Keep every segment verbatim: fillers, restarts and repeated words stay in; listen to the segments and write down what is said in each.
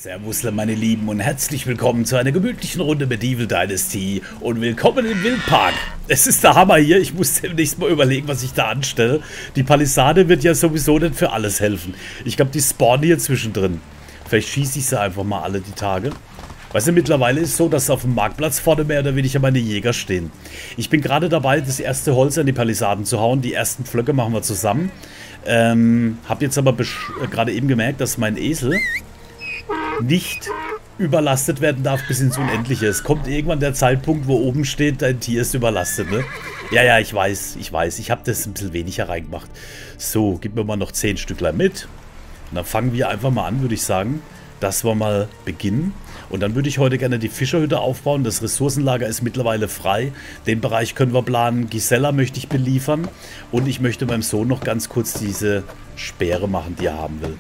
Servus, meine Lieben, und herzlich willkommen zu einer gemütlichen Runde Medieval Dynasty und willkommen im Wildpark. Es ist der Hammer hier, ich muss demnächst mal überlegen, was ich da anstelle. Die Palisade wird ja sowieso nicht für alles helfen. Ich glaube, die spawnen hier zwischendrin. Vielleicht schieße ich sie einfach mal alle die Tage. Weißt du, mittlerweile ist es so, dass auf dem Marktplatz vorne mehr oder weniger meine Jäger stehen. Ich bin gerade dabei, das erste Holz an die Palisaden zu hauen. Die ersten Pflöcke machen wir zusammen. Ähm, hab jetzt aber gerade eben gemerkt, dass mein Esel nicht überlastet werden darf bis ins Unendliche. Es kommt irgendwann der Zeitpunkt, wo oben steht, dein Tier ist überlastet, ne? Ja, ja, ich weiß, ich weiß. Ich habe das ein bisschen weniger reingemacht. So, gib mir mal noch zehn Stücklein mit. Und dann fangen wir einfach mal an, würde ich sagen, dass wir mal beginnen. Und dann würde ich heute gerne die Fischerhütte aufbauen. Das Ressourcenlager ist mittlerweile frei. Den Bereich können wir planen. Gisela möchte ich beliefern. Und ich möchte meinem Sohn noch ganz kurz diese Speere machen, die er haben will.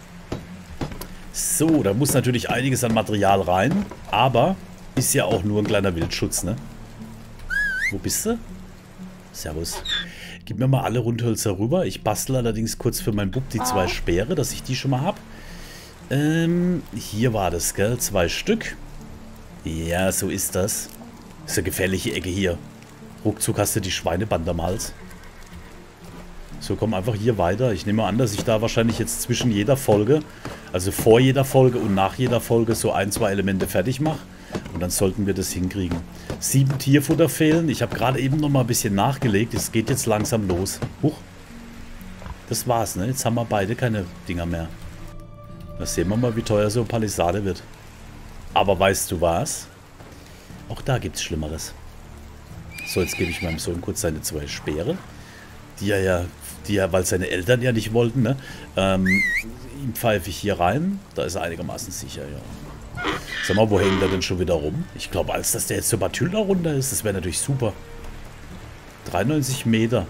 So, da muss natürlich einiges an Material rein. Aber ist ja auch nur ein kleiner Wildschutz, ne? Wo bist du? Servus. Gib mir mal alle Rundhölzer rüber. Ich bastel allerdings kurz für meinen Bub die zwei Speere, dass ich die schon mal habe. Ähm, hier war das, gell? Zwei Stück. Ja, so ist das. Das ist eine gefährliche Ecke hier. Ruckzuck hast du die Schweineband am Hals. So, komm einfach hier weiter. Ich nehme an, dass ich da wahrscheinlich jetzt zwischen jeder Folge, also vor jeder Folge und nach jeder Folge, so ein, zwei Elemente fertig mache. Und dann sollten wir das hinkriegen. Sieben Tierfutter fehlen. Ich habe gerade eben noch mal ein bisschen nachgelegt. Es geht jetzt langsam los. Huch. Das war's, ne? Jetzt haben wir beide keine Dinger mehr. Da sehen wir mal, wie teuer so eine Palisade wird. Aber weißt du was? Auch da gibt es Schlimmeres. So, jetzt gebe ich meinem Sohn kurz seine zwei Speere. Die er ja, die er, weil seine Eltern ja nicht wollten, ne? Ähm, ihm pfeife ich hier rein. Da ist er einigermaßen sicher, ja. Sag mal, wo hängt er denn schon wieder rum? Ich glaube, als dass der jetzt zur Batylda runter ist, das wäre natürlich super. dreiundneunzig Meter.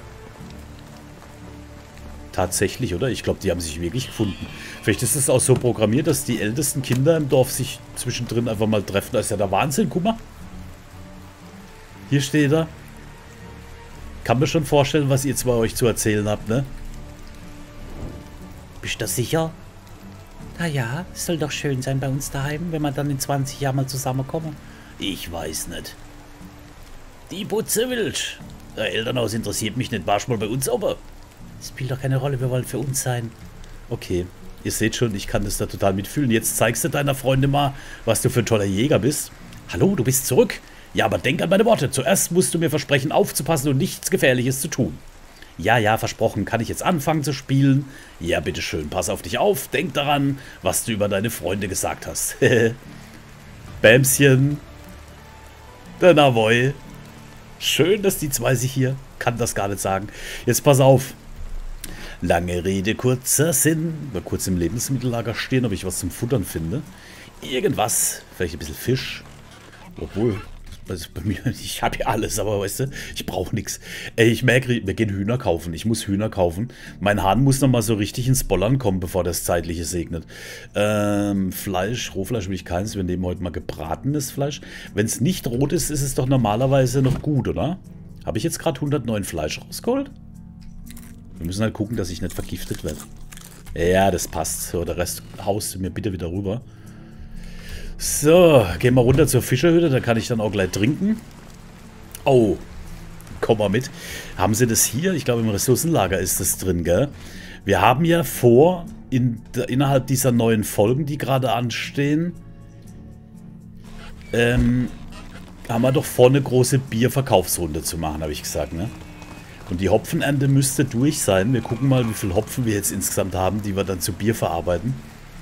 Tatsächlich, oder? Ich glaube, die haben sich wirklich gefunden. Vielleicht ist es auch so programmiert, dass die ältesten Kinder im Dorf sich zwischendrin einfach mal treffen. Da ist ja der Wahnsinn, guck mal. Hier steht er. Kann mir schon vorstellen, was ihr zwei euch zu erzählen habt, ne? Bist du da sicher? Na ja, es soll doch schön sein bei uns daheim, wenn wir dann in zwanzig Jahren mal zusammenkommen. Ich weiß nicht. Die Putze wild. Der Elternhaus interessiert mich nicht. Warst mal bei uns oben? Das spielt doch keine Rolle, wir wollen für uns sein. Okay, ihr seht schon, ich kann das da total mitfühlen. Jetzt zeigst du deiner Freundin mal, was du für ein toller Jäger bist. Hallo, du bist zurück. Ja, aber denk an meine Worte. Zuerst musst du mir versprechen, aufzupassen und nichts Gefährliches zu tun. Ja, ja, versprochen. Kann ich jetzt anfangen zu spielen? Ja, bitteschön. Pass auf dich auf. Denk daran, was du über deine Freunde gesagt hast. Bämschen. Der Navoy. Schön, dass die zwei sich hier... Kann das gar nicht sagen. Jetzt pass auf. Lange Rede, kurzer Sinn. Mal kurz im Lebensmittellager stehen, ob ich was zum Futtern finde. Irgendwas. Vielleicht ein bisschen Fisch. Obwohl... Also bei mir, ich habe ja alles, aber weißt du, ich brauche nichts. Ich merke, wir gehen Hühner kaufen. Ich muss Hühner kaufen. Mein Hahn muss nochmal so richtig ins Bollern kommen, bevor das Zeitliche segnet. Ähm, Fleisch, Rohfleisch will ich keins. Wir nehmen heute mal gebratenes Fleisch. Wenn es nicht rot ist, ist es doch normalerweise noch gut, oder? Habe ich jetzt gerade hundertneun Fleisch rausgeholt? Wir müssen halt gucken, dass ich nicht vergiftet werde. Ja, das passt. So, der Rest haust du mir bitte wieder rüber. So, gehen wir runter zur Fischerhütte, da kann ich dann auch gleich trinken. Oh, komm mal mit. Haben sie das hier? Ich glaube, im Ressourcenlager ist das drin, gell? Wir haben ja vor, in, innerhalb dieser neuen Folgen, die gerade anstehen, ähm, haben wir doch vor, eine große Bierverkaufsrunde zu machen, habe ich gesagt, ne? Und die Hopfenernte müsste durch sein. Wir gucken mal, wie viel Hopfen wir jetzt insgesamt haben, die wir dann zu Bier verarbeiten.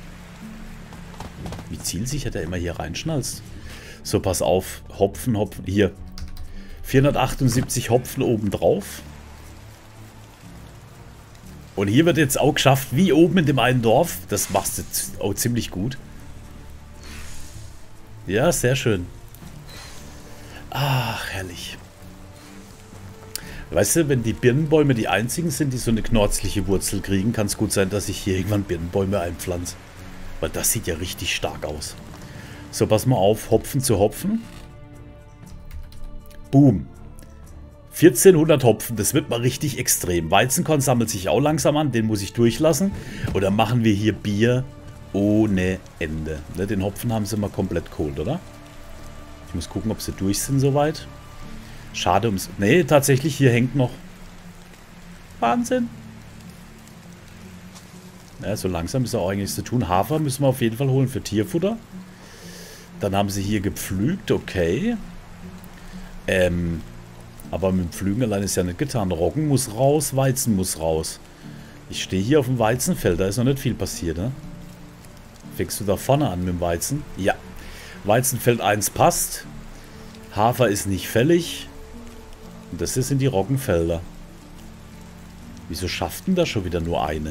Wie zielsicher der immer hier reinschnallst. So, pass auf. Hopfen, Hopfen. Hier. vierhundertachtundsiebzig Hopfen obendrauf. Und hier wird jetzt auch geschafft, wie oben in dem einen Dorf. Das machst du auch ziemlich gut. Ja, sehr schön. Ach, herrlich. Weißt du, wenn die Birnenbäume die einzigen sind, die so eine knorzliche Wurzel kriegen, kann es gut sein, dass ich hier irgendwann Birnenbäume einpflanze. Weil das sieht ja richtig stark aus. So, pass mal auf. Hopfen zu Hopfen. Boom. vierzehnhundert Hopfen. Das wird mal richtig extrem. Weizenkorn sammelt sich auch langsam an. Den muss ich durchlassen. Und dann machen wir hier Bier Ohne Ende. Ne, den Hopfen haben sie mal komplett geholt, oder? Ich muss gucken, ob sie durch sind soweit. Schade ums... Ne, tatsächlich, hier hängt noch... Wahnsinn. Ja, so langsam ist auch eigentlich zu tun. Hafer müssen wir auf jeden Fall holen für Tierfutter. Dann haben sie hier gepflügt, okay. Ähm, aber mit dem Pflügen allein ist ja nicht getan. Roggen muss raus, Weizen muss raus. Ich stehe hier auf dem Weizenfeld, da ist noch nicht viel passiert, ne? Fängst du da vorne an mit dem Weizen? Ja. Weizenfeld eins passt. Hafer ist nicht fällig. Und das hier sind die Roggenfelder. Wieso schafft denn da schon wieder nur eine?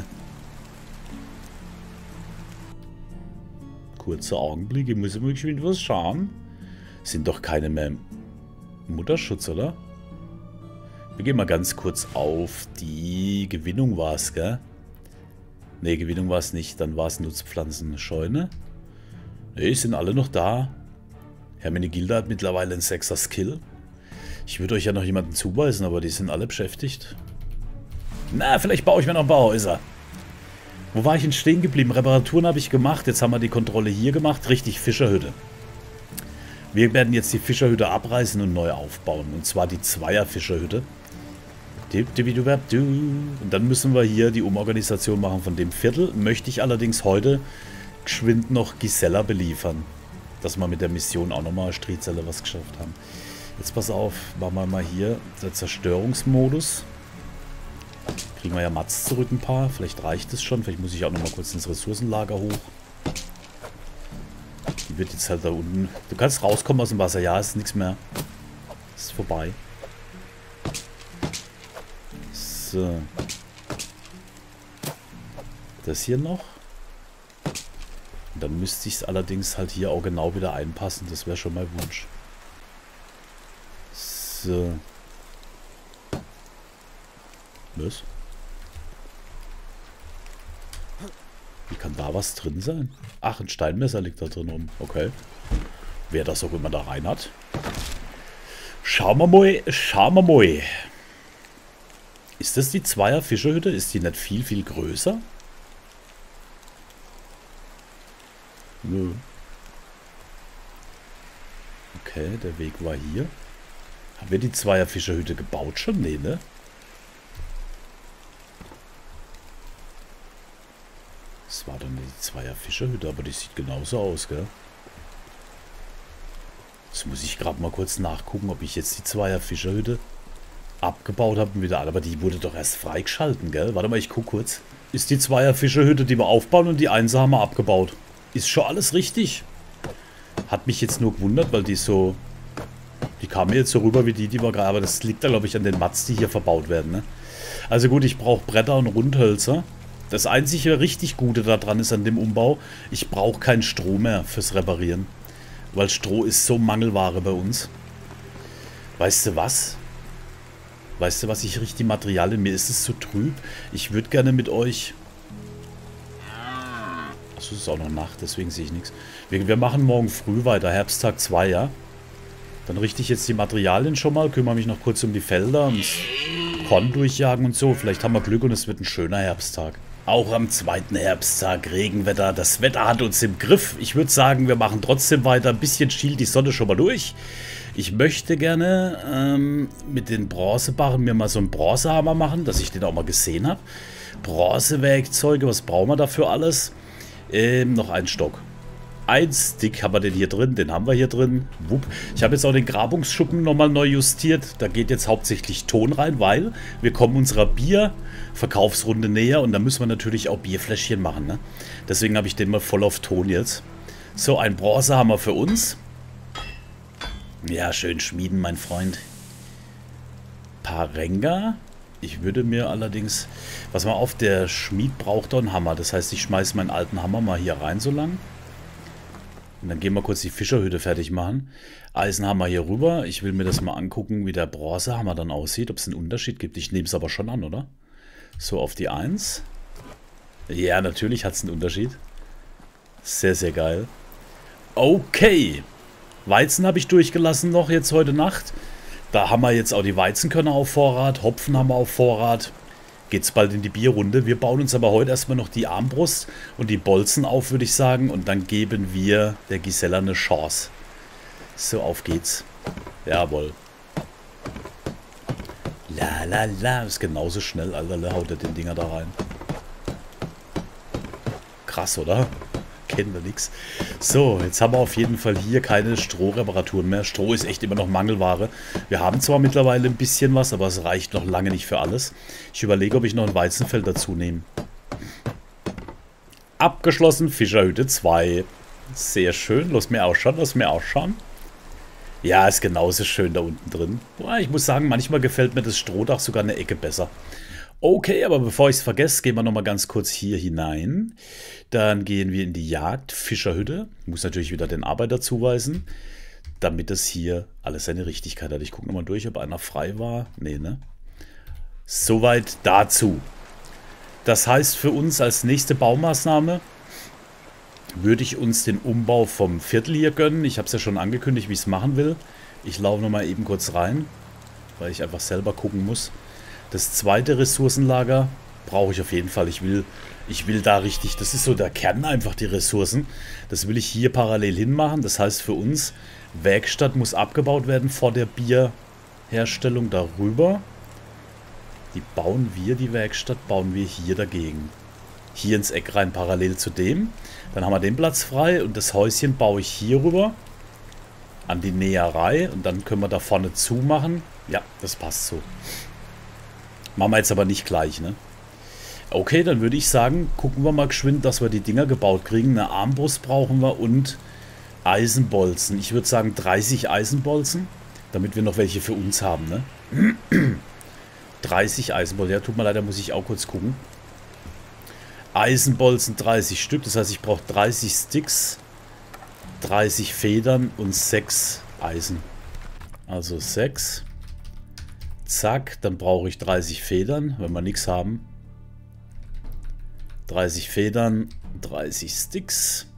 Kurzer Augenblick, ich muss immer geschwind was schauen. Sind doch keine mehr im Mutterschutz, oder? Wir gehen mal ganz kurz auf die Gewinnung war es, gell? Ne, Gewinnung war es nicht. Dann war es Nutzpflanzenscheune. Ne, sind alle noch da. Hermenegilda hat mittlerweile einen sechser Skill. Ich würde euch ja noch jemanden zuweisen, aber die sind alle beschäftigt. Na, vielleicht baue ich mir noch ein paar Häuser. Wo war ich denn stehen geblieben? Reparaturen habe ich gemacht. Jetzt haben wir die Kontrolle hier gemacht. Richtig, Fischerhütte. Wir werden jetzt die Fischerhütte abreißen und neu aufbauen. Und zwar die Zweier-Fischerhütte. Und dann müssen wir hier die Umorganisation machen von dem Viertel. Möchte ich allerdings heute geschwind noch Gisela beliefern. Dass wir mit der Mission auch nochmal Striezeller was geschafft haben. Jetzt pass auf, machen wir mal hier den Zerstörungsmodus. Kriegen wir ja Mats zurück ein paar. Vielleicht reicht es schon. Vielleicht muss ich auch nochmal kurz ins Ressourcenlager hoch. Die wird jetzt halt da unten... Du kannst rauskommen aus dem Wasser. Ja, ist nichts mehr. Ist vorbei. So. Das hier noch. Und dann müsste ich es allerdings halt hier auch genau wieder einpassen. Das wäre schon mein Wunsch. So. Was? Wie kann da was drin sein? Ach, ein Steinmesser liegt da drin rum. Okay. Wer das auch immer da rein hat. Schauen wir mal. Schauen wir mal. Ist das die Zweier-Fischerhütte? Ist die nicht viel, viel größer? Nö. Okay, der Weg war hier. Haben wir die Zweier-Fischerhütte gebaut schon? Nee, ne? Das war dann die Zweier-Fischerhütte, aber die sieht genauso aus, gell? Jetzt muss ich gerade mal kurz nachgucken, ob ich jetzt die Zweier-Fischerhütte abgebaut habe und wieder alle. Aber die wurde doch erst freigeschalten, gell? Warte mal, ich gucke kurz. Ist die Zweier-Fischerhütte, die wir aufbauen, und die Einser haben wir abgebaut. Ist schon alles richtig. Hat mich jetzt nur gewundert, weil die so... Die kamen mir jetzt so rüber wie die, die wir gerade... Aber das liegt da, glaube ich, an den Mats, die hier verbaut werden, ne? Also gut, ich brauche Bretter und Rundhölzer. Das einzige richtig Gute daran ist an dem Umbau, ich brauche keinen Stroh mehr fürs Reparieren. Weil Stroh ist so Mangelware bei uns. Weißt du was? Weißt du was, ich rieche die Materialien, mir ist es zu trüb. Ich würde gerne mit euch... Achso, es ist auch noch Nacht, deswegen sehe ich nichts. Wir, wir machen morgen früh weiter, Herbsttag zwei, ja? Dann richte ich jetzt die Materialien schon mal, kümmere mich noch kurz um die Felder, ums Korn durchjagen und so. Vielleicht haben wir Glück und es wird ein schöner Herbsttag. Auch am zweiten Herbsttag, Regenwetter. Das Wetter hat uns im Griff. Ich würde sagen, wir machen trotzdem weiter. Ein bisschen schielt die Sonne schon mal durch. Ich möchte gerne ähm, mit den Bronzebarren mir mal so einen Bronzehammer machen, dass ich den auch mal gesehen habe. Bronzewerkzeuge, was brauchen wir dafür alles? Ähm, noch ein Stock. Ein Stick haben wir den hier drin, den haben wir hier drin. Wupp. Ich habe jetzt auch den Grabungsschuppen nochmal neu justiert. Da geht jetzt hauptsächlich Ton rein, weil wir kommen unserer Bierverkaufsrunde näher und da müssen wir natürlich auch Bierfläschchen machen, ne? Deswegen habe ich den mal voll auf Ton jetzt. So, ein Bronzehammer für uns. Ja, schön schmieden, mein Freund. Parenga. Ich würde mir allerdings... Was mal auf, der Schmied braucht doch einen Hammer. Das heißt, ich schmeiße meinen alten Hammer mal hier rein so lang. Und dann gehen wir kurz die Fischerhütte fertig machen. Eisenhammer hier rüber. Ich will mir das mal angucken, wie der Bronzehammer dann aussieht. Ob es einen Unterschied gibt. Ich nehme es aber schon an, oder? So, auf die eins. Ja, natürlich hat es einen Unterschied. Sehr, sehr geil. Okay. Weizen habe ich durchgelassen noch jetzt heute Nacht. Da haben wir jetzt auch die Weizenkörner auf Vorrat. Hopfen haben wir auf Vorrat. geht's bald in die Bierrunde. Wir bauen uns aber heute erstmal noch die Armbrust und die Bolzen auf, würde ich sagen. Und dann geben wir der Gisela eine Chance. So, auf geht's. Jawohl. La la la. Ist genauso schnell, Alter. Haut er den Dinger da rein. Krass, oder? Kennen wir nix. So, jetzt haben wir auf jeden Fall hier keine Strohreparaturen mehr. Stroh ist echt immer noch Mangelware. Wir haben zwar mittlerweile ein bisschen was, aber es reicht noch lange nicht für alles. Ich überlege, ob ich noch ein Weizenfeld dazu nehme. Abgeschlossen, Fischerhütte zwei. Sehr schön. Lass mir ausschauen, lass mir ausschauen. Ja, ist genauso schön da unten drin. Boah, ich muss sagen, manchmal gefällt mir das Strohdach sogar eine Ecke besser. Okay, aber bevor ich es vergesse, gehen wir nochmal ganz kurz hier hinein. Dann gehen wir in die Jagd, Fischerhütte. Ich muss natürlich wieder den Arbeiter zuweisen, damit es hier alles seine Richtigkeit hat. Ich gucke nochmal durch, ob einer frei war. Nee, ne? Soweit dazu. Das heißt für uns als nächste Baumaßnahme würde ich uns den Umbau vom Viertel hier gönnen. Ich habe es ja schon angekündigt, wie ich es machen will. Ich laufe nochmal eben kurz rein, weil ich einfach selber gucken muss. Das zweite Ressourcenlager brauche ich auf jeden Fall. Ich will, ich will da richtig, das ist so der Kern einfach, die Ressourcen. Das will ich hier parallel hinmachen. Das heißt für uns, Werkstatt muss abgebaut werden vor der Bierherstellung darüber. Die bauen wir, die Werkstatt, bauen wir hier dagegen. Hier ins Eck rein, parallel zu dem. Dann haben wir den Platz frei und das Häuschen baue ich hier rüber an die Näherei. Und dann können wir da vorne zumachen. Ja, das passt so. Machen wir jetzt aber nicht gleich, ne? Okay, dann würde ich sagen, gucken wir mal geschwind, dass wir die Dinger gebaut kriegen. Eine Armbrust brauchen wir und Eisenbolzen. Ich würde sagen dreißig Eisenbolzen, damit wir noch welche für uns haben, ne? dreißig Eisenbolzen. Ja, tut mir leid, da muss ich auch kurz gucken. Eisenbolzen dreißig Stück, das heißt, ich brauche dreißig Sticks, dreißig Federn und sechs Eisen. Also sechs. Zack, dann brauche ich dreißig Federn, wenn wir nichts haben. dreißig Federn, dreißig Sticks.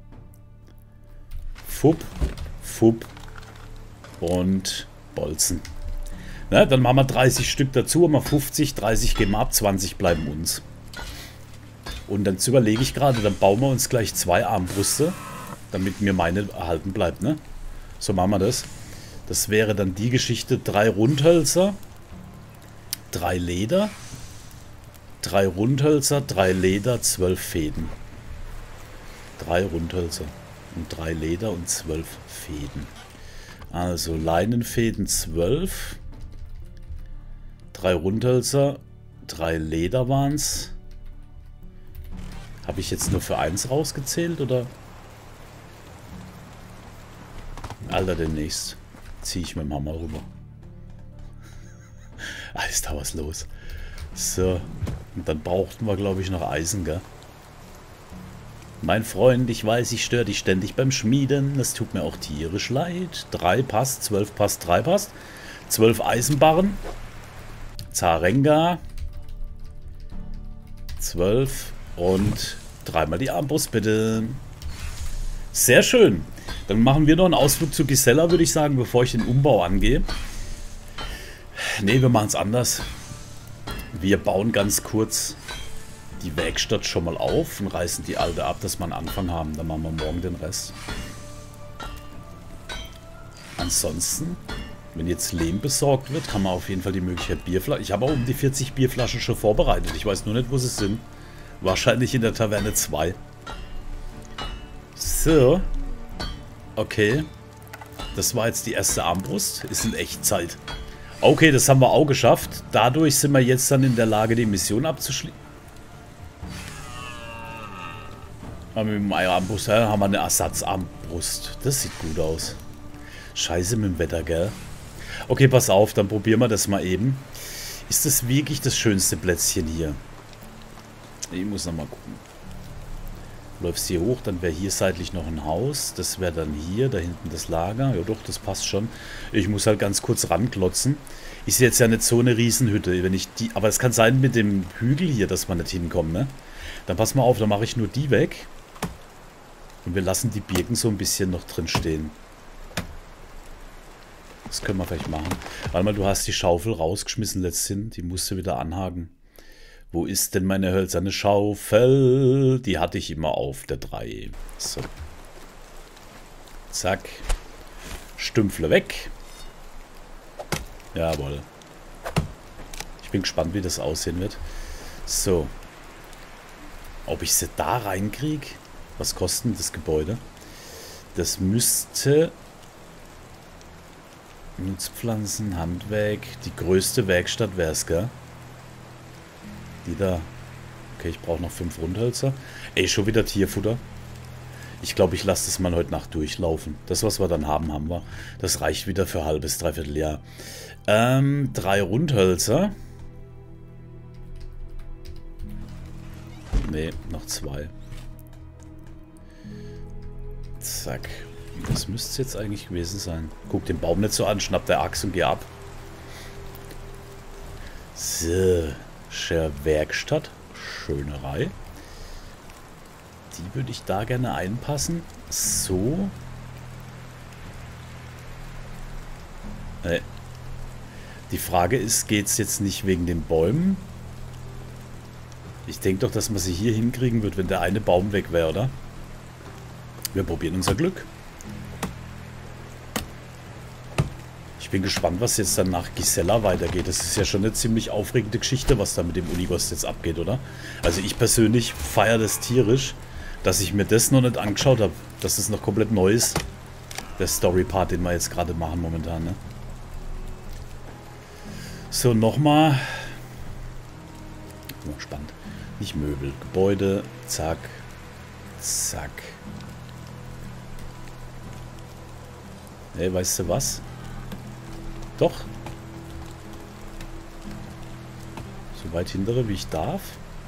Fupp, Fupp und Bolzen. Na, dann machen wir dreißig Stück dazu, haben wir fünfzig, dreißig geben wir ab, zwanzig bleiben uns. Und dann überlege ich gerade, dann bauen wir uns gleich zwei Armbrüste, damit mir meine erhalten bleibt, ne? So machen wir das. Das wäre dann die Geschichte, drei Rundhölzer, drei Leder, drei Rundhölzer, drei Leder, zwölf Fäden. Drei Rundhölzer und drei Leder und zwölf Fäden. Also Leinenfäden zwölf, drei Rundhölzer, drei Leder waren es. Habe ich jetzt nur für eins rausgezählt, oder? Alter, demnächst ziehe ich mit dem Hammer rüber. Ah, ist da was los. So, und dann brauchten wir, glaube ich, noch Eisen, gell? Mein Freund, ich weiß, ich störe dich ständig beim Schmieden. Das tut mir auch tierisch leid. Drei passt, zwölf passt, drei passt. Zwölf Eisenbarren. Zarenga. Zwölf. Und dreimal die Armbrust, bitte. Sehr schön. Dann machen wir noch einen Ausflug zu Gisela, würde ich sagen, bevor ich den Umbau angehe. Ne, wir machen es anders. Wir bauen ganz kurz die Werkstatt schon mal auf und reißen die alte ab, dass wir einen Anfang haben. Dann machen wir morgen den Rest. Ansonsten, wenn jetzt Lehm besorgt wird, kann man auf jeden Fall die Möglichkeit Bierflaschen. Ich habe auch um die vierzig Bierflaschen schon vorbereitet. Ich weiß nur nicht, wo sie sind. Wahrscheinlich in der Taverne zwei. So. Okay. Das war jetzt die erste Armbrust. Ist in Echtzeit. Okay, das haben wir auch geschafft. Dadurch sind wir jetzt dann in der Lage, die Mission abzuschließen. Mit dem Armbrust haben wir eine Ersatzarmbrust. Das sieht gut aus. Scheiße mit dem Wetter, gell? Okay, pass auf, dann probieren wir das mal eben. Ist das wirklich das schönste Plätzchen hier? Ich muss noch mal gucken. Läufst hier hoch, dann wäre hier seitlich noch ein Haus. Das wäre dann hier, da hinten das Lager. Ja doch, das passt schon. Ich muss halt ganz kurz ranklotzen. Ist jetzt ja nicht so eine Riesenhütte. Wenn ich die, aber es kann sein mit dem Hügel hier, dass man nicht hinkommt, ne? Dann pass mal auf, dann mache ich nur die weg. Und wir lassen die Birken so ein bisschen noch drin stehen. Das können wir vielleicht machen. Warte mal, du hast die Schaufel rausgeschmissen letzthin. Die musst du wieder anhaken. Wo ist denn meine hölzerne Schaufel? Die hatte ich immer auf der drei. So. Zack. Stümpfle weg. Jawohl. Ich bin gespannt, wie das aussehen wird. So. Ob ich sie da reinkriege? Was kostet das Gebäude? Das müsste... Nutzpflanzen, Handwerk. Die größte Werkstatt wäre es, gell? Die da. Okay, ich brauche noch fünf Rundhölzer. Ey, schon wieder Tierfutter. Ich glaube, ich lasse das mal heute Nacht durchlaufen. Das, was wir dann haben, haben wir. Das reicht wieder für ein halbes, dreiviertel Jahr. Ähm, drei Rundhölzer. Nee, noch zwei. Zack. Das müsste es jetzt eigentlich gewesen sein. Guck den Baum nicht so an, schnapp der Axt und geh ab. So. Werkstatt. Schönerei. Die würde ich da gerne einpassen. So. Äh. Die Frage ist, geht es jetzt nicht wegen den Bäumen? Ich denke doch, dass man sie hier hinkriegen wird, wenn der eine Baum weg wäre, oder? Wir probieren unser Glück. Ich bin gespannt, was jetzt dann nach Gisela weitergeht. Das ist ja schon eine ziemlich aufregende Geschichte, was da mit dem Unighost jetzt abgeht, oder? Also ich persönlich feiere das tierisch, dass ich mir das noch nicht angeschaut habe. Dass das noch komplett neu ist. Der Story-Part, den wir jetzt gerade machen momentan, ne? So, nochmal. Oh, spannend. Nicht Möbel. Gebäude. Zack. Zack. Ey, weißt du was? Doch. So weit hintere, wie ich darf.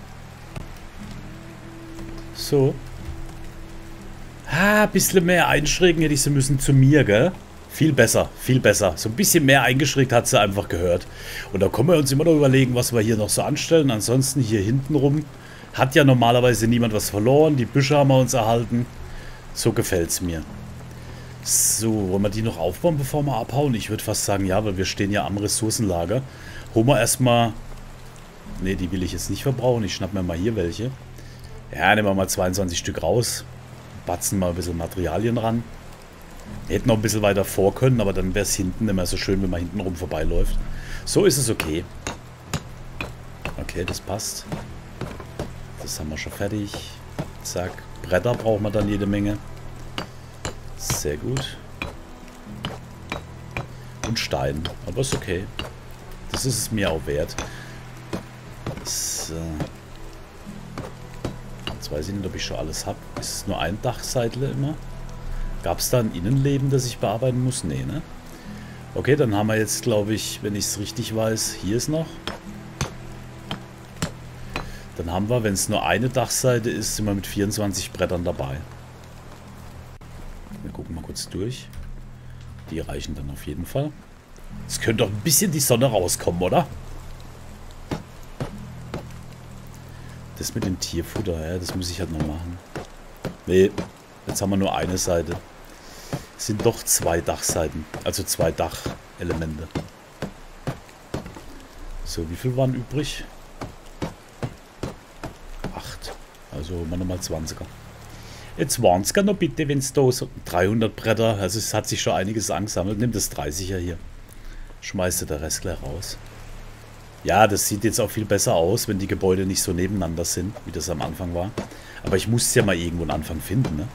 So. Ah, ein bisschen mehr einschrägen hätte ich sie müssen zu mir, gell? Viel besser, viel besser. So ein bisschen mehr eingeschrägt hat sie einfach gehört. Und da können wir uns immer noch überlegen, was wir hier noch so anstellen. Ansonsten hier hinten rum hat ja normalerweise niemand was verloren. Die Büsche haben wir uns erhalten. So gefällt es mir. So, wollen wir die noch aufbauen, bevor wir abhauen? Ich würde fast sagen, ja, weil wir stehen ja am Ressourcenlager. Holen wir erstmal... Ne, die will ich jetzt nicht verbrauchen. Ich schnapp mir mal hier welche. Ja, nehmen wir mal zweiundzwanzig Stück raus. Batzen mal ein bisschen Materialien ran. Wir hätten noch ein bisschen weiter vor können, aber dann wäre es hinten nicht mehr so schön, wenn man hinten rum vorbeiläuft. So ist es okay. Okay, das passt. Das haben wir schon fertig. Zack. Bretter brauchen wir dann jede Menge. Sehr gut. Und Stein. Aber ist okay. Das ist es mir auch wert. So. Jetzt weiß ich nicht, ob ich schon alles habe. Ist es nur ein Dachseitle immer? Gab es da ein Innenleben, das ich bearbeiten muss? Nee, ne? Okay, dann haben wir jetzt, glaube ich, wenn ich es richtig weiß, hier ist noch. Dann haben wir, wenn es nur eine Dachseite ist, sind wir mit vierundzwanzig Brettern dabei. Wir gucken mal kurz durch. Die reichen dann auf jeden Fall. Es könnte doch ein bisschen die Sonne rauskommen, oder? Das mit dem Tierfutter, ja, das muss ich halt noch machen. Nee, jetzt haben wir nur eine Seite. Es sind doch zwei Dachseiten. Also zwei Dachelemente. So, wie viel waren übrig? Acht. Also holen wir nochmal zwanziger. Jetzt waren es gar noch bitte, wenn es da so dreihundert Bretter, also es hat sich schon einiges angesammelt. Nimm das dreißiger hier. Schmeißt du der Rest gleich raus. Ja, das sieht jetzt auch viel besser aus, wenn die Gebäude nicht so nebeneinander sind, wie das am Anfang war. Aber ich muss ja mal irgendwo einen Anfang finden, ne?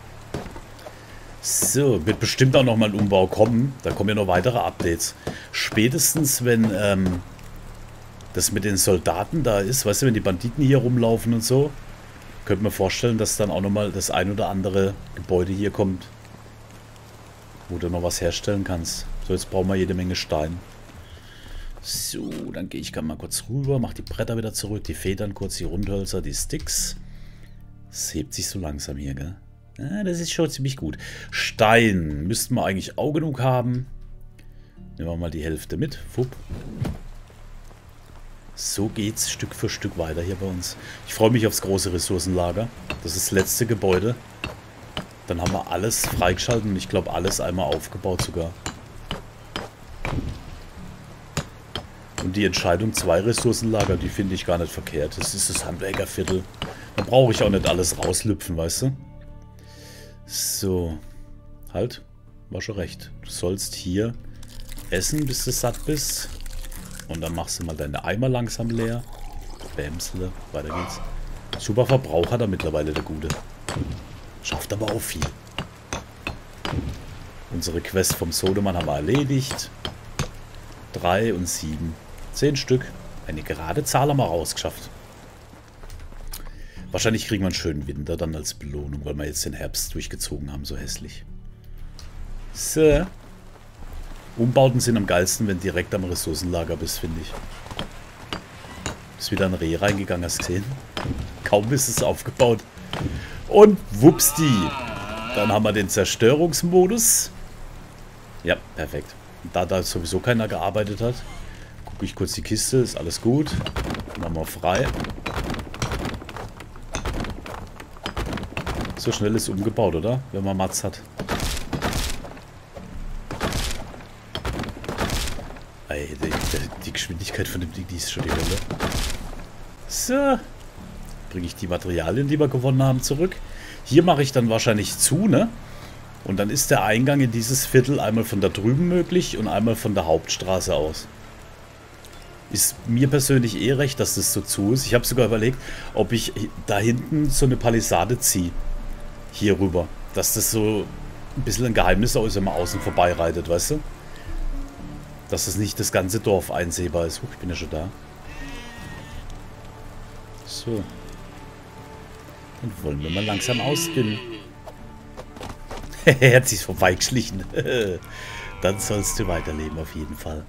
So, wird bestimmt auch nochmal ein Umbau kommen. Da kommen ja noch weitere Updates. Spätestens, wenn ähm, das mit den Soldaten da ist, weißt du, wenn die Banditen hier rumlaufen und so, könnte man vorstellen, dass dann auch nochmal das ein oder andere Gebäude hier kommt, wo du noch was herstellen kannst. So, jetzt brauchen wir jede Menge Stein. So, dann gehe ich mal kurz rüber, mache die Bretter wieder zurück, die Federn kurz, die Rundhölzer, die Sticks. Es hebt sich so langsam hier, gell? Ja, das ist schon ziemlich gut. Stein müssten wir eigentlich auch genug haben. Nehmen wir mal die Hälfte mit. Fupp. So geht's Stück für Stück weiter hier bei uns. Ich freue mich aufs große Ressourcenlager. Das ist das letzte Gebäude. Dann haben wir alles freigeschaltet und ich glaube alles einmal aufgebaut sogar. Und Und die Entscheidung, zwei Ressourcenlager, die finde ich gar nicht verkehrt. Das ist das Handwerkerviertel. Da brauche ich auch nicht alles rauslüpfen, weißt du? So. Halt. War schon recht. Du sollst hier essen, bis du satt bist. Und dann machst du mal deine Eimer langsam leer. Bämsle. Weiter geht's. Super Verbrauch hat er mittlerweile, der Gute. Schafft aber auch viel. Unsere Quest vom Sodemann haben wir erledigt. Drei und sieben. Zehn Stück. Eine gerade Zahl haben wir rausgeschafft. Wahrscheinlich kriegen wir einen schönen Winter dann als Belohnung, weil wir jetzt den Herbst durchgezogen haben, so hässlich. So. Umbauten sind am geilsten, wenn du direkt am Ressourcenlager bist, finde ich. Ist wieder ein Reh reingegangen, hast du gesehen? Kaum ist es aufgebaut. Und wupsdi. Dann haben wir den Zerstörungsmodus. Ja, perfekt. Und da da sowieso keiner gearbeitet hat, gucke ich kurz die Kiste, ist alles gut. Machen wir frei. So schnell ist umgebaut, oder? Wenn man Mats hat. Ey, die, die, die Geschwindigkeit von dem Ding, die ist schon die Hölle. So. Bringe ich die Materialien, die wir gewonnen haben, zurück. Hier mache ich dann wahrscheinlich zu, ne? Und dann ist der Eingang in dieses Viertel einmal von da drüben möglich und einmal von der Hauptstraße aus. Ist mir persönlich eh recht, dass das so zu ist. Ich habe sogar überlegt, ob ich da hinten so eine Palisade ziehe. Hier rüber. Dass das so ein bisschen ein Geheimnis ist, wenn man außen vorbeireitet, weißt du? Dass das nicht das ganze Dorf einsehbar ist. Huch, ich bin ja schon da. So. Dann wollen wir mal langsam ausgehen. Er hat sich vorbeigeschlichen. Dann sollst du weiterleben, auf jeden Fall.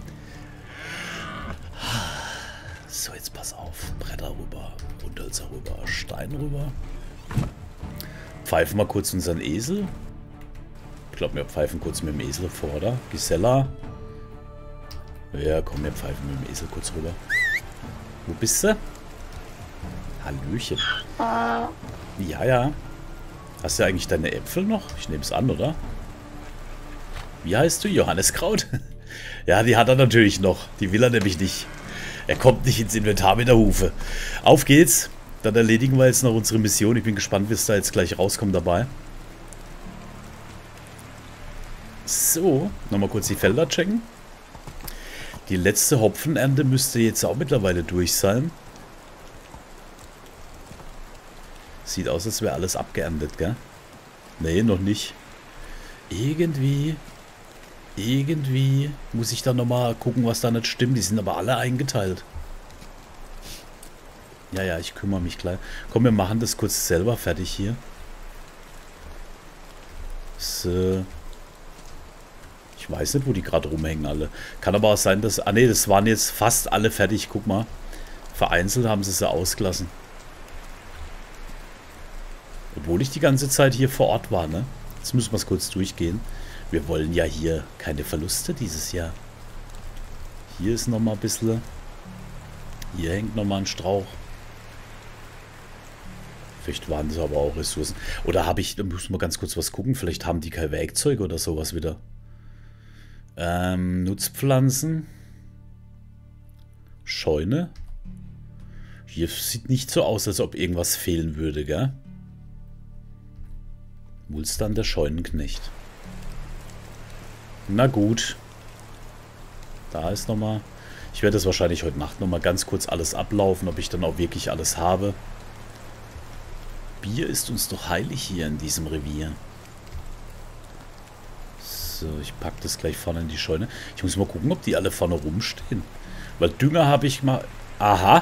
So, jetzt pass auf. Bretter rüber, Rundhölzer rüber, Stein rüber. Pfeifen wir kurz unseren Esel. Ich glaube, wir pfeifen kurz mit dem Esel vor, oder? Gisela. Ja, komm, wir pfeifen mit dem Esel kurz rüber. Wo bist du? Hallöchen. Ja, ja. Hast du eigentlich deine Äpfel noch? Ich nehme es an, oder? Wie heißt du? Johanneskraut? Ja, die hat er natürlich noch. Die will er nämlich nicht. Er kommt nicht ins Inventar mit der Hufe. Auf geht's. Dann erledigen wir jetzt noch unsere Mission. Ich bin gespannt, wie es da jetzt gleich rauskommt dabei. So, nochmal kurz die Felder checken. Die letzte Hopfenernte müsste jetzt auch mittlerweile durch sein. Sieht aus, als wäre alles abgeerntet, gell? Nee, noch nicht. Irgendwie, irgendwie muss ich da nochmal gucken, was da nicht stimmt. Die sind aber alle eingeteilt. Ja, ja, ich kümmere mich gleich. Komm, wir machen das kurz selber fertig hier. So. Ich weiß nicht, wo die gerade rumhängen alle. Kann aber auch sein, dass... Ah ne, das waren jetzt fast alle fertig. Guck mal. Vereinzelt haben sie sie ausgelassen. Obwohl ich die ganze Zeit hier vor Ort war, ne? Jetzt müssen wir es kurz durchgehen. Wir wollen ja hier keine Verluste dieses Jahr. Hier ist nochmal ein bisschen. Hier hängt nochmal ein Strauch. Vielleicht waren das aber auch Ressourcen. Oder habe ich, da müssen wir ganz kurz was gucken. Vielleicht haben die kein Werkzeug oder sowas wieder. Ähm, Nutzpflanzen. Scheune. Hier sieht nicht so aus, als ob irgendwas fehlen würde, gell? Mulstern der Scheunenknecht. Na gut. Da ist nochmal. Ich werde das wahrscheinlich heute Nacht nochmal ganz kurz alles ablaufen, ob ich dann auch wirklich alles habe. Bier ist uns doch heilig hier in diesem Revier. So, ich packe das gleich vorne in die Scheune. Ich muss mal gucken, ob die alle vorne rumstehen. Weil Dünger habe ich mal... Aha.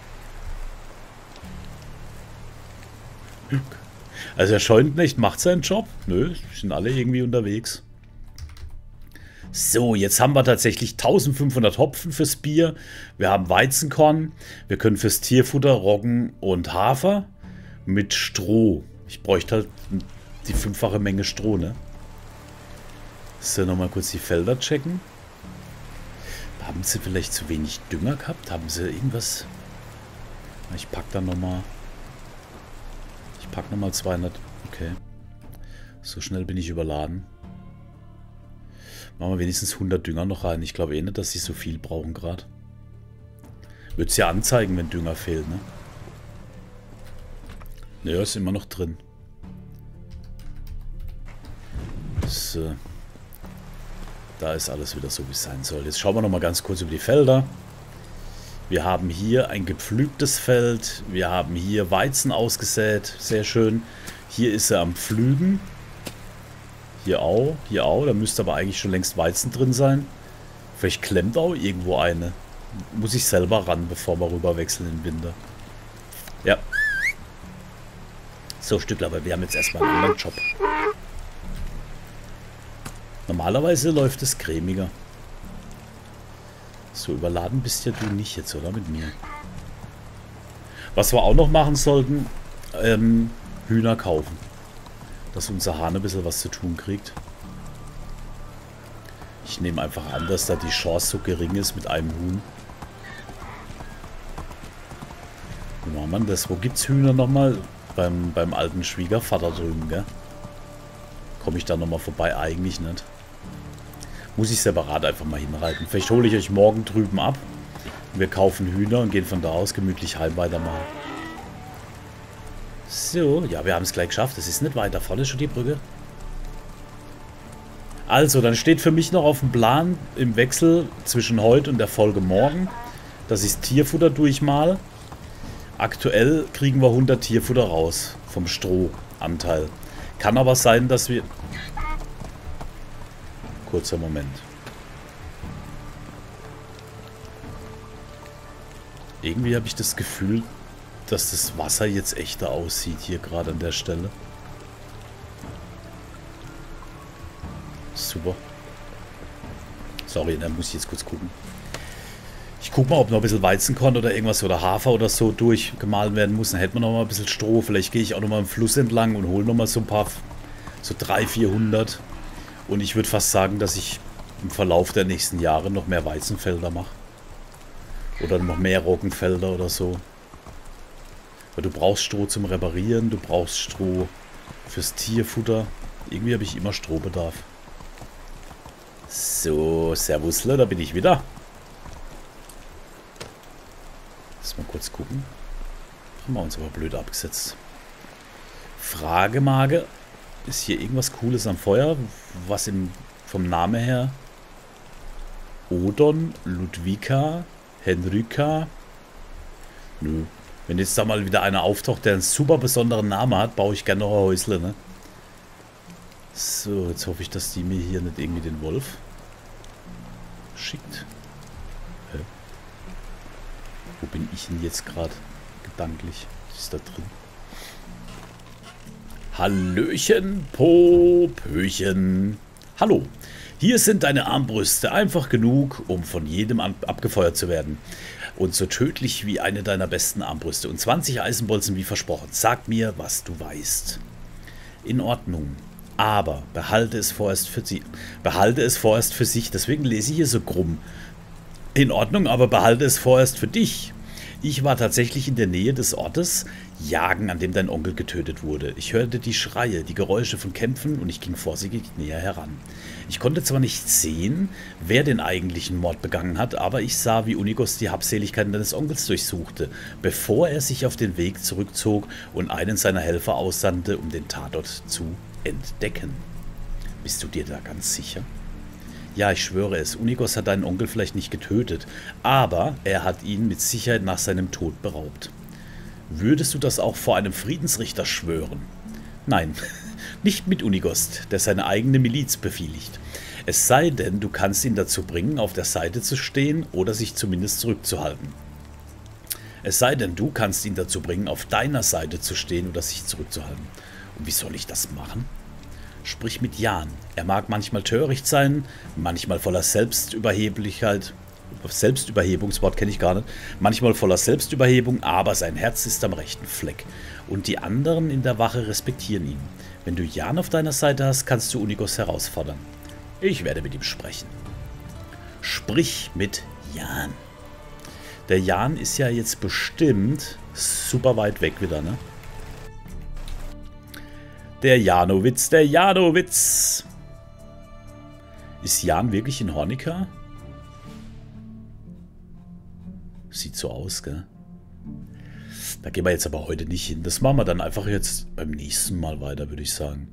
Also der Scheunenknecht macht seinen Job. Nö, sind alle irgendwie unterwegs. So, jetzt haben wir tatsächlich eintausendfünfhundert Hopfen fürs Bier. Wir haben Weizenkorn. Wir können fürs Tierfutter Roggen und Hafer mit Stroh. Ich bräuchte halt die fünffache Menge Stroh, ne? So, nochmal kurz die Felder checken. Haben sie vielleicht zu wenig Dünger gehabt? Haben sie irgendwas... Ich pack dann nochmal... Ich pack nochmal zweihundert. Okay. So schnell bin ich überladen. Machen wir wenigstens hundert Dünger noch rein. Ich glaube eh nicht, dass sie so viel brauchen gerade. Würde es ja anzeigen, wenn Dünger fehlt, ne? Ja, ist immer noch drin. So. Da ist alles wieder so, wie es sein soll. Jetzt schauen wir noch mal ganz kurz über die Felder. Wir haben hier ein gepflügtes Feld. Wir haben hier Weizen ausgesät. Sehr schön. Hier ist er am Pflügen. Hier auch. Hier auch. Da müsste aber eigentlich schon längst Weizen drin sein. Vielleicht klemmt auch irgendwo eine. Muss ich selber ran, bevor wir rüber wechseln in den Winter. Ja. So, Stückler, aber wir haben jetzt erstmal einen anderen Job. Normalerweise läuft es cremiger. So, überladen bist ja du nicht jetzt, oder? Mit mir. Was wir auch noch machen sollten, ähm, Hühner kaufen. Dass unser Hahn ein bisschen was zu tun kriegt. Ich nehme einfach an, dass da die Chance so gering ist mit einem Huhn. Wie macht man das? Wo gibt's Hühner nochmal? Beim, beim alten Schwiegervater drüben, gell? Komme ich da nochmal vorbei? Eigentlich nicht. Muss ich separat einfach mal hinreiten. Vielleicht hole ich euch morgen drüben ab. Wir kaufen Hühner und gehen von da aus gemütlich heim weitermachen. So, ja, wir haben es gleich geschafft. Es ist nicht weiter. Vorne ist schon die Brücke. Also, dann steht für mich noch auf dem Plan im Wechsel zwischen heute und der Folge morgen, dass ich das Tierfutter durchmal. Aktuell kriegen wir hundert Tierfutter raus vom Strohanteil. Kann aber sein, dass wir... Kurzer Moment. Irgendwie habe ich das Gefühl, dass das Wasser jetzt echter aussieht hier gerade an der Stelle. Super. Sorry, da muss ich jetzt kurz gucken. Ich gucke mal, ob noch ein bisschen Weizenkorn oder irgendwas oder Hafer oder so durchgemahlen werden muss. Dann hätten wir noch mal ein bisschen Stroh. Vielleicht gehe ich auch noch mal im Fluss entlang und hole noch mal so ein paar, so dreihundert, vierhundert. Und ich würde fast sagen, dass ich im Verlauf der nächsten Jahre noch mehr Weizenfelder mache. Oder noch mehr Roggenfelder oder so. Weil du brauchst Stroh zum Reparieren, du brauchst Stroh fürs Tierfutter. Irgendwie habe ich immer Strohbedarf. So, Servusle, da bin ich wieder. Lass mal kurz gucken. Haben wir uns aber blöd abgesetzt. Fragemage. Ist hier irgendwas Cooles am Feuer? Was im, vom Namen her? Odon, Ludwika, Henrika. Nö. Wenn jetzt da mal wieder einer auftaucht, der einen super besonderen Namen hat, baue ich gerne noch ein Häusle, ne? So, jetzt hoffe ich, dass die mir hier nicht irgendwie den Wolf schickt. Hä? Wo bin ich denn jetzt gerade gedanklich? Was ist da drin? Hallöchen, Popöchen. Hallo, hier sind deine Armbrüste einfach genug, um von jedem abgefeuert zu werden. Und so tödlich wie eine deiner besten Armbrüste. Und zwanzig Eisenbolzen wie versprochen. Sag mir, was du weißt. In Ordnung. Aber behalte es vorerst für sie. Behalte es vorerst für sich. Deswegen lese ich hier so krumm. In Ordnung, aber behalte es vorerst für dich. Ich war tatsächlich in der Nähe des Ortes Jagen, an dem dein Onkel getötet wurde. Ich hörte die Schreie, die Geräusche von Kämpfen und ich ging vorsichtig näher heran. Ich konnte zwar nicht sehen, wer den eigentlichen Mord begangen hat, aber ich sah, wie Unigos die Habseligkeiten deines Onkels durchsuchte, bevor er sich auf den Weg zurückzog und einen seiner Helfer aussandte, um den Tatort zu entdecken. Bist du dir da ganz sicher? Ja, ich schwöre es, Unigos hat deinen Onkel vielleicht nicht getötet, aber er hat ihn mit Sicherheit nach seinem Tod beraubt. Würdest du das auch vor einem Friedensrichter schwören? Nein, nicht mit Unigost, der seine eigene Miliz befehligt. Es sei denn, du kannst ihn dazu bringen, auf der Seite zu stehen oder sich zumindest zurückzuhalten. Es sei denn, du kannst ihn dazu bringen, auf deiner Seite zu stehen oder sich zurückzuhalten. Und wie soll ich das machen? Sprich mit Jan. Er mag manchmal töricht sein, manchmal voller Selbstüberheblichkeit. Selbstüberhebungswort kenne ich gar nicht. Manchmal voller Selbstüberhebung, aber sein Herz ist am rechten Fleck. Und die anderen in der Wache respektieren ihn. Wenn du Jan auf deiner Seite hast, kannst du Unigos herausfordern. Ich werde mit ihm sprechen. Sprich mit Jan. Der Jan ist ja jetzt bestimmt super weit weg wieder, ne? Der Janowitz, der Janowitz. Ist Jan wirklich in Hornika? Sieht so aus, gell? Da gehen wir jetzt aber heute nicht hin. Das machen wir dann einfach jetzt beim nächsten Mal weiter, würde ich sagen.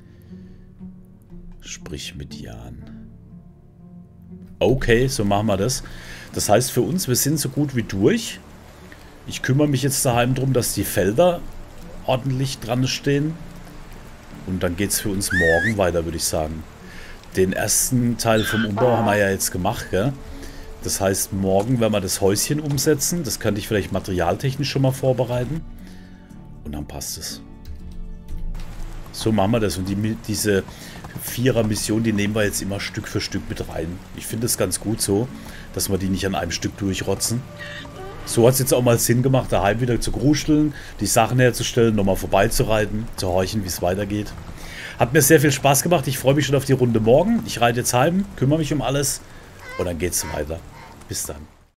Sprich mit Jan. Okay, so machen wir das. Das heißt für uns, wir sind so gut wie durch. Ich kümmere mich jetzt daheim darum, dass die Felder ordentlich dran stehen. Und dann geht es für uns morgen weiter, würde ich sagen. Den ersten Teil vom Umbau haben wir ja jetzt gemacht, gell? Das heißt, morgen werden wir das Häuschen umsetzen. Das könnte ich vielleicht materialtechnisch schon mal vorbereiten. Und dann passt es. So machen wir das. Und die, diese Vierer-Mission, die nehmen wir jetzt immer Stück für Stück mit rein. Ich finde es ganz gut so, dass wir die nicht an einem Stück durchrotzen. So hat es jetzt auch mal Sinn gemacht, daheim wieder zu gruscheln, die Sachen herzustellen, nochmal vorbeizureiten, zu horchen, wie es weitergeht. Hat mir sehr viel Spaß gemacht. Ich freue mich schon auf die Runde morgen. Ich reite jetzt heim, kümmere mich um alles und dann geht es weiter. Bis dann.